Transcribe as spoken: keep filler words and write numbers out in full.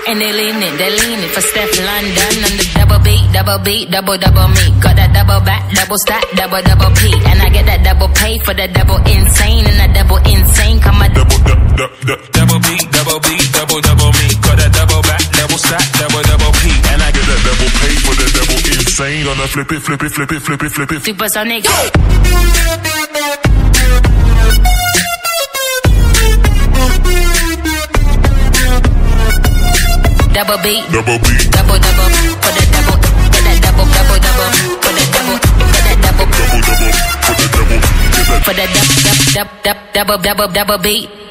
And they leaning, they leaning for Steph London on the double beat, double beat, double double me. Got that double back, double stack, double double P. And I get that double pay for the double insane. And that double insane come a double double double double beat, double beat, double double me. Got that double back, double stack, double double P. And I get that double pay for the double insane. On the flip it, flip it, flip it, flip it, flip it. Supersonic. Double beat, double beat, double double, for the double, for that double, double double, for the double, for that double, double double, for the double, for the double, double double, double double, double beat.